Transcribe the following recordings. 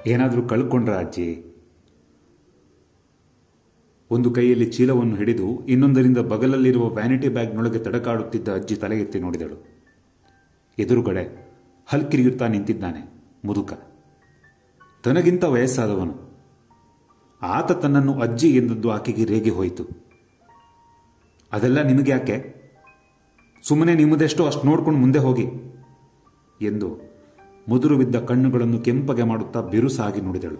ಏನಾದರೂ ಕಳ್ಕೊಂಡ್ರ ಅಜ್ಜಿ? ಒಂದು ಕೈಯಲ್ಲಿ ಚೀಲವನ್ನು ಹಿಡಿದು ಇನ್ನೊಂದರಿಂದ ಬಗಲಲ್ಲಿರುವ ವ್ಯಾನಿಟಿ ಬ್ಯಾಗ್ನೊಳಗೆ ತಡಕಾಡುತ್ತಿದ್ದ ಅಜ್ಜಿ ತಲೆ ಎತ್ತಿ ನೋಡಿದಳು. ಎದುರುಗಡೆ ಹಲ್ಕಿರಿಯುತ್ತಾ ನಿಂತಿದ್ದಾನೆ ಮುದುಕ. ತನಗಿಂತ ವಯಸ್ಸಾದವನು. ಆತ ತನ್ನನ್ನು ಅಜ್ಜಿ ಎಂದದ್ದು ಆಕೆಗೆ ರೇಗಿ ಹೋಯಿತು. ಅದೆಲ್ಲ ನಿಮಗೆ ಯಾಕೆ? ಸುಮ್ಮನೆ ನಿಮ್ಮದೆಷ್ಟೋ ಅಷ್ಟು ನೋಡ್ಕೊಂಡು ಮುಂದೆ ಹೋಗಿ ಎಂದು ಮುದುರು ಬಿದ್ದ ಕಣ್ಣುಗಳನ್ನು ಕೆಂಪಗೆ ಮಾಡುತ್ತಾ ಬಿರುಸಾಗಿ ನುಡಿದಳು.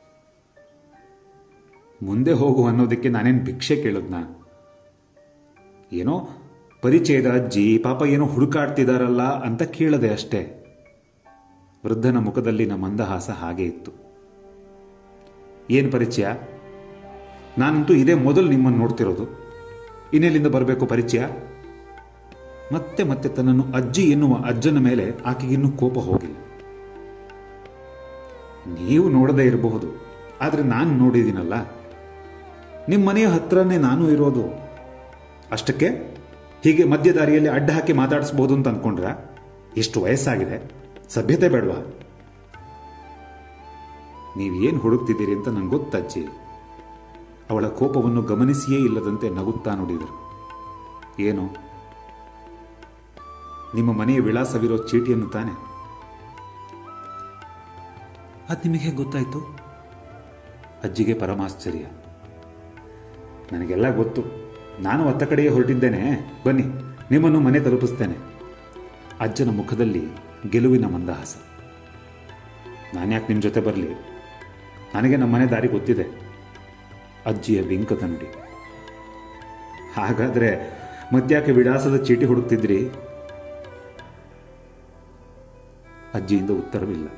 ಮುಂದೆ ಹೋಗು ಅನ್ನೋದಕ್ಕೆ ನಾನೇನು ಭಿಕ್ಷೆ ಕೇಳದ್ನಾ? ಏನೋ ಪರಿಚಯದ ಅಜ್ಜಿ ಪಾಪ ಏನೋ ಹುಡುಕಾಡ್ತಿದಾರಲ್ಲ ಅಂತ ಕೇಳದೆ ಅಷ್ಟೇ. ವೃದ್ಧನ ಮುಖದಲ್ಲಿನ ಮಂದಹಾಸ ಹಾಗೆ ಇತ್ತು. ಏನು ಪರಿಚಯ? ನಾನಂತೂ ಇದೇ ಮೊದಲು ನಿಮ್ಮನ್ನು ನೋಡ್ತಿರೋದು. ಇನ್ನೆಲ್ಲಿಂದ ಬರಬೇಕು ಪರಿಚಯ? ಮತ್ತೆ ಮತ್ತೆ ತನ್ನನ್ನು ಅಜ್ಜಿ ಎನ್ನುವ ಅಜ್ಜನ ಮೇಲೆ ಆಕೆಗಿನ್ನೂ ಕೋಪ ಹೋಗಿಲ್ಲ. ನೀವು ನೋಡದೇ ಇರಬಹುದು, ಆದರೆ ನಾನು ನೋಡಿದ್ದೀನಲ್ಲ. ನಿಮ್ಮ ಮನೆಯ ಹತ್ರನೇ ನಾನು ಇರೋದು. ಅಷ್ಟಕ್ಕೆ ಹೀಗೆ ಮಧ್ಯದಾರಿಯಲ್ಲಿ ಅಡ್ಡ ಹಾಕಿ ಮಾತಾಡಿಸ್ಬೋದು ಅಂತ ಅಂದ್ಕೊಂಡ್ರ? ಎಷ್ಟು ವಯಸ್ಸಾಗಿದೆ, ಸಭ್ಯತೆ ಬೇಡವಾ? ನೀವೇನು ಹುಡುಕ್ತಿದ್ದೀರಿ ಅಂತ ನಂಗೆ ಗೊತ್ತಜ್ಜಿ. ಅವಳ ಕೋಪವನ್ನು ಗಮನಿಸಿಯೇ ಇಲ್ಲದಂತೆ ನಗುತ್ತಾ ನುಡಿದರು. ಏನು? ನಿಮ್ಮ ಮನೆಯ ವಿಳಾಸವಿರೋ ಚೀಟಿಯನ್ನು ತಾನೆ? ಅದು ನಿಮಗೆ ಗೊತ್ತಾಯ್ತು? ಅಜ್ಜಿಗೆ ಪರಮಾಶ್ಚರ್ಯ. ನನಗೆಲ್ಲ ಗೊತ್ತು. ನಾನು ಅತ್ತ ಕಡೆಯೇ ಹೊರಟಿದ್ದೇನೆ. ಬನ್ನಿ, ನಿಮ್ಮನ್ನು ಮನೆ ತಲುಪಿಸ್ತೇನೆ. ಅಜ್ಜನ ಮುಖದಲ್ಲಿ ಗೆಲುವಿನ ಮಂದಹಾಸ. ನಾನ್ಯಾಕೆ ನಿಮ್ಮ ಜೊತೆ ಬರಲಿ? ನನಗೆ ನಮ್ಮ ಮನೆ ದಾರಿ ಗೊತ್ತಿದೆ. ಅಜ್ಜಿಯ ಬಿಂಕದ ನುಡಿ. ಹಾಗಾದರೆ ಮತ್ತ್ಯಾಕೆ ವಿಳಾಸದ ಚೀಟಿ ಹುಡುಕ್ತಿದ್ರಿ? ಅಜ್ಜಿಯಿಂದ ಉತ್ತರವಿಲ್ಲ.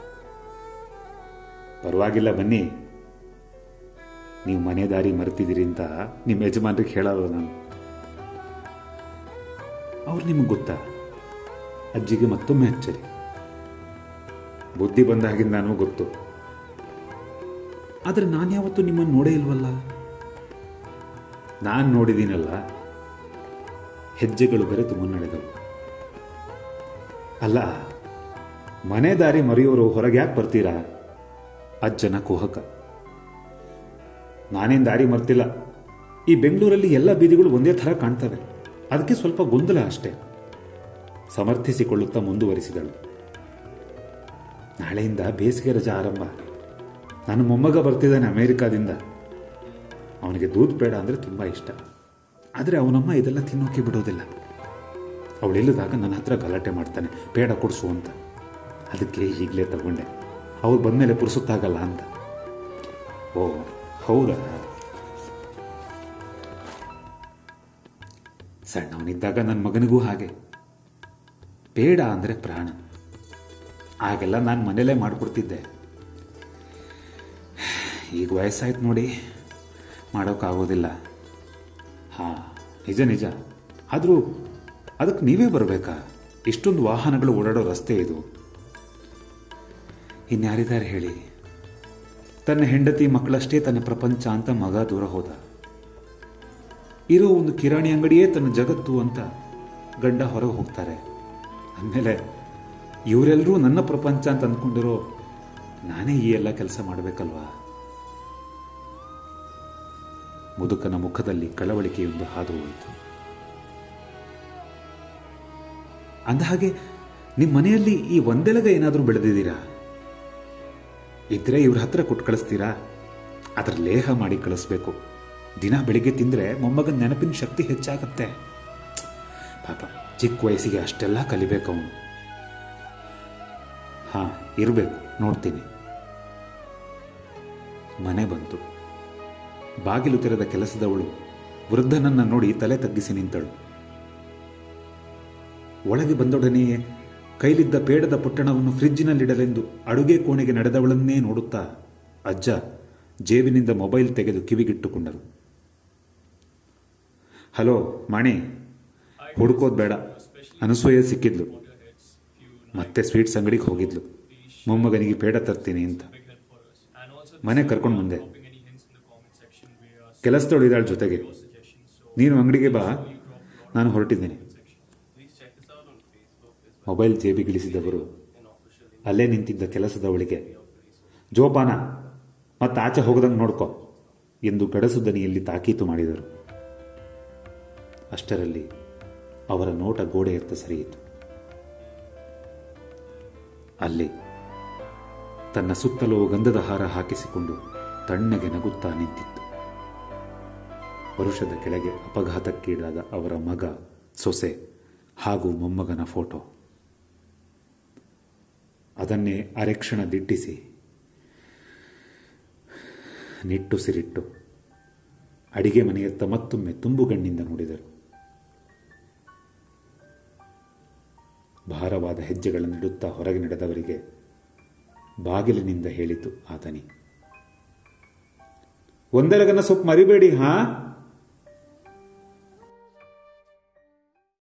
ಪರವಾಗಿಲ್ಲ, ಬನ್ನಿ. ನೀವು ಮನೆ ದಾರಿ ಮರೆತಿದ್ದೀರಿ ಅಂತ ನಿಮ್ಮ ಯಜಮಾನ್ರಿಗೆ ಹೇಳಲ್ಲ ನಾನು. ಅವ್ರು ನಿಮಗೆ ಗೊತ್ತಾ? ಅಜ್ಜಿಗೆ ಮತ್ತೊಮ್ಮೆ ಅಚ್ಚರಿ. ಬುದ್ಧಿ ಬಂದಾಗಿಂದಾನೂ ಗೊತ್ತು. ಆದರೆ ನಾನು ಯಾವತ್ತೂ ನಿಮ್ಮನ್ನು ನೋಡೇ ಇಲ್ವಲ್ಲ. ನಾನು ನೋಡಿದ್ದೀನಲ್ಲ. ಹೆಜ್ಜೆಗಳು ಬೆರೆತು ಮುನ್ನಡೆದವು. ಅಲ್ಲ, ಮನೆ ದಾರಿ ಮರೆಯೋರು ಹೊರಗೆ ಯಾಕೆ ಬರ್ತೀರಾ? ಅಜ್ಜನ ಕುಹಕ. ನಾನೇನು ದಾರಿ ಮರ್ತಿಲ್ಲ. ಈ ಬೆಂಗಳೂರಲ್ಲಿ ಎಲ್ಲ ಬೀದಿಗಳು ಒಂದೇ ಥರ ಕಾಣ್ತವೆ. ಅದಕ್ಕೆ ಸ್ವಲ್ಪ ಗೊಂದಲ ಅಷ್ಟೇ. ಸಮರ್ಥಿಸಿಕೊಳ್ಳುತ್ತಾ ಮುಂದುವರಿಸಿದಳು. ನಾಳೆಯಿಂದ ಬೇಸಿಗೆ ರಜಾ ಆರಂಭ. ನನ್ನ ಮೊಮ್ಮಗ ಬರ್ತಿದ್ದಾನೆ ಅಮೆರಿಕಾದಿಂದ. ಅವನಿಗೆ ದೂದ್ ಬೇಡ ಅಂದರೆ ತುಂಬ ಇಷ್ಟ. ಆದರೆ ಅವನಮ್ಮ ಇದೆಲ್ಲ ತಿನ್ನೋಕೆ ಬಿಡೋದಿಲ್ಲ. ಅವಳಿಲ್ಲದಾಗ ನನ್ನ ಹತ್ರ ಗಲಾಟೆ ಮಾಡ್ತಾನೆ, ಬೇಡ ಕೊಡಿಸು ಅಂತ. ಅದಕ್ಕೆ ಈಗಲೇ ತಗೊಂಡೆ. ಅವ್ರು ಬಂದಮೇಲೆ ಪುರುಸುತ್ತಾಗಲ್ಲ ಅಂತ. ಓ ಹೌದಾ? ಸಣ್ಣವನಿದ್ದಾಗ ನನ್ನ ಮಗನಿಗೂ ಹಾಗೆ. ಬೇಡ ಅಂದರೆ ಪ್ರಾಣ. ಆಗೆಲ್ಲ ನಾನು ಮನೇಲೇ ಮಾಡಿಕೊಡ್ತಿದ್ದೆ. ಈಗ ವಯಸ್ಸಾಯ್ತು ನೋಡಿ, ಮಾಡೋಕ್ಕಾಗೋದಿಲ್ಲ. ಹಾಂ, ನಿಜ ನಿಜ. ಆದರೂ ಅದಕ್ಕೆ ನೀವೇ ಬರಬೇಕಾ? ಇಷ್ಟೊಂದು ವಾಹನಗಳು ಓಡಾಡೋ ರಸ್ತೆ ಇದು. ಇನ್ಯಾರಿದ್ದಾರೆ ಹೇಳಿ? ತನ್ನ ಹೆಂಡತಿ ಮಕ್ಕಳಷ್ಟೇ ತನ್ನ ಪ್ರಪಂಚ ಅಂತ ಮಗ ದೂರ ಹೋದ. ಇರೋ ಒಂದು ಕಿರಾಣಿ ಅಂಗಡಿಯೇ ತನ್ನ ಜಗತ್ತು ಅಂತ ಗಂಡ ಹೊರಗೆ ಹೋಗ್ತಾರೆ. ಅಂದಮೇಲೆ ಇವರೆಲ್ಲರೂ ನನ್ನ ಪ್ರಪಂಚ ಅಂತ ಅಂದ್ಕೊಂಡಿರೋ ನಾನೇ ಈ ಎಲ್ಲ ಕೆಲಸ ಮಾಡಬೇಕಲ್ವಾ? ಮುದುಕನ ಮುಖದಲ್ಲಿ ಕಳವಳಿಕೆಯೊಂದು ಹಾದು ಹೋಯಿತು. ಅಂದಹಾಗೆ ನಿಮ್ಮ ಮನೆಯಲ್ಲಿ ಈ ಒಂದೆಲಗ ಏನಾದರೂ ಬೆಳೆದಿದ್ದೀರಾ? ಇದ್ರೆ ಇವ್ರ ಹತ್ರ ಕೊಟ್ಟು ಕಳಿಸ್ತೀರಾ? ಅದರ ಲೇಹ ಮಾಡಿ ಕಳಿಸ್ಬೇಕು. ದಿನ ಬೆಳಿಗ್ಗೆ ತಿಂದರೆ ಮೊಮ್ಮಗನ ನೆನಪಿನ ಶಕ್ತಿ ಹೆಚ್ಚಾಗತ್ತೆ. ಪಾಪ ಚಿಕ್ಕ ವಯಸ್ಸಿಗೆ ಅಷ್ಟೆಲ್ಲ ಕಲಿಬೇಕು ಅವನು. ಹಾಂ, ಇರಬೇಕು, ನೋಡ್ತೀನಿ. ಮನೆ ಬಂತು. ಬಾಗಿಲು ತೆರೆದ ಕೆಲಸದವಳು ವೃದ್ಧನನ್ನ ನೋಡಿ ತಲೆ ತಗ್ಗಿಸಿ ನಿಂತಳು. ಒಳಗೆ ಬಂದೊಡನೆಯೇ ಕೈಲಿದ್ದ ಪೇಡದ ಪೊಟ್ಟಣವನ್ನು ಫ್ರಿಜ್ಜಿನಲ್ಲಿಡಲೆಂದು ಅಡುಗೆ ಕೋಣೆಗೆ ನಡೆದವಳನ್ನೇ ನೋಡುತ್ತಾ ಅಜ್ಜ ಜೇಬಿನಿಂದ ಮೊಬೈಲ್ ತೆಗೆದು ಕಿವಿಗಿಟ್ಟುಕೊಂಡರು. ಹಲೋ ಮಾಣಿ, ಹುಡುಕೋದು ಬೇಡ. ಅನಸೂಯ ಸಿಕ್ಕಿದ್ಲು. ಮತ್ತೆ ಸ್ವೀಟ್ಸ್ ಅಂಗಡಿಗೆ ಹೋಗಿದ್ಲು. ಮೊಮ್ಮಗನಿಗೆ ಪೇಡ ತರ್ತೀನಿ ಅಂತ. ಮನೆ ಕರ್ಕೊಂಡು ಬಂದೆ. ಕೆಲಸದವಳು ಇದ್ದಾಳ ಜೊತೆಗೆ. ನೀನು ಅಂಗಡಿಗೆ ಬಾ, ನಾನು ಹೊರಟಿದ್ದೀನಿ. ಮೊಬೈಲ್ ಜೇಬಿಗಿಳಿಸಿದವರು ಅಲ್ಲೇ ನಿಂತಿದ್ದ ಕೆಲಸದವಳಿಗೆ ಜೋಪಾನ, ಮತ್ತೆ ಆಚೆ ಹೋಗದಂಗೆ ನೋಡ್ಕೊ ಎಂದು ಗಡಸು ದನಿಯಲ್ಲಿ ತಾಕೀತು ಮಾಡಿದರು. ಅಷ್ಟರಲ್ಲಿ ಅವರ ನೋಟ ಗೋಡೆಯತ್ತ ಸರಿಯಿತು. ಅಲ್ಲಿ ತನ್ನ ಸುತ್ತಲೂ ಗಂಧದ ಹಾರ ಹಾಕಿಸಿಕೊಂಡು ತಣ್ಣಗೆ ನಗುತ್ತಾ ನಿಂತಿತ್ತು. ವರುಷದ ಕೆಳಗೆ ಅಪಘಾತಕ್ಕೀಡಾದ ಅವರ ಮಗ, ಸೊಸೆ ಹಾಗೂ ಮೊಮ್ಮಗನ ಫೋಟೋ. ಅದನ್ನೇ ಅರೆಕ್ಷಣ ದಿಟ್ಟಿಸಿ ನಿಟ್ಟುಸಿರಿಟ್ಟು ಅಡಿಗೆ ಮನೆಯತ್ತ ಮತ್ತೊಮ್ಮೆ ತುಂಬುಗಣ್ಣಿಂದ ನೋಡಿದರು. ಭಾರವಾದ ಹೆಜ್ಜೆಗಳನ್ನಿಡುತ್ತಾ ಹೊರಗೆ ನಡೆದವರಿಗೆ ಬಾಗಿಲಿನಿಂದ ಹೇಳಿತು ಆ ದನಿ, ಒಂದೆಲಗನ ಸೊಪ್ಪು ಮರಿಬೇಡಿ ಹಾ.